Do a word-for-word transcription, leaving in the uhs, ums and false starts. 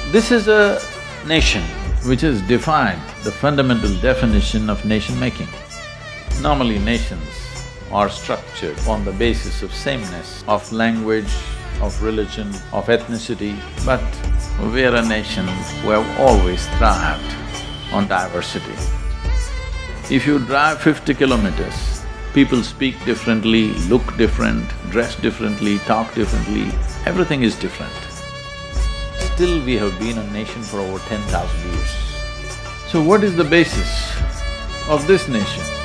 This is a nation which has defined the fundamental definition of nation-making. Normally nations are structured on the basis of sameness, of language, of religion, of ethnicity, but we are a nation who have always thrived on diversity. If you drive fifty kilometers, people speak differently, look different, dress differently, talk differently, everything is different. Still we have been a nation for over ten thousand years. So what is the basis of this nation?